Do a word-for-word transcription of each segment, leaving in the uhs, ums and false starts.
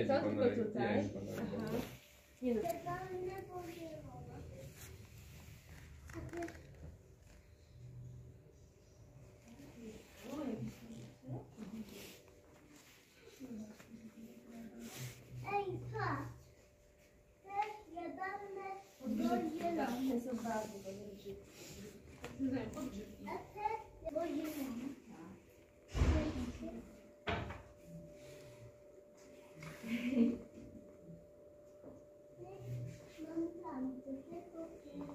jeździ Co? pan na Tylko tutaj? jeździ pan na Aha. Nie no. Ej, patrz! Też jadalne do zielone. To są bardzo dobre grzybki. A też do zielone. Mam tam, to tylko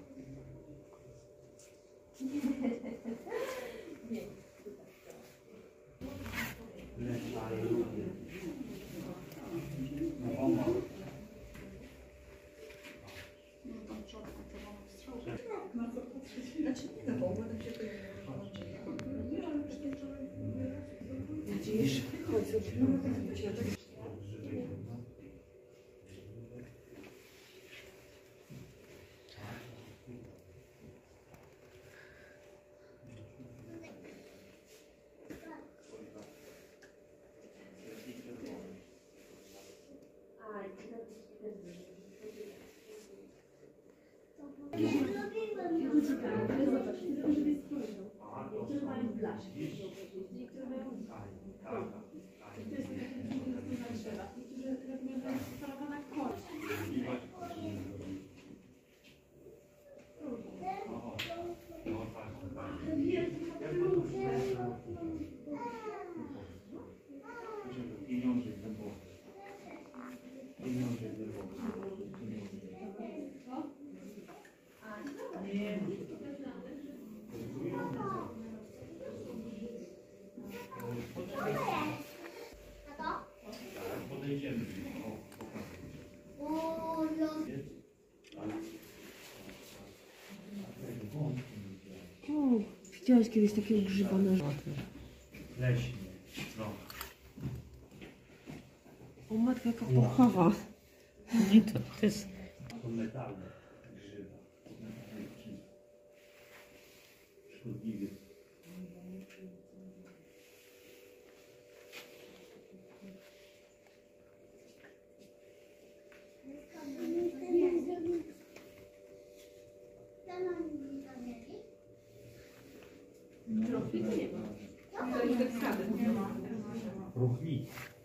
Widzisz? Chodź sobie. O, widziałeś kiedyś takiego grzyba na żołdzie? Leśnie. No. O matka, jaka pochawa. Nie, to, to jest... To metalne grzyba. Metalne grzyba. Szkodliwie. Profit nie ma. To jest tak samo. Ruchnik.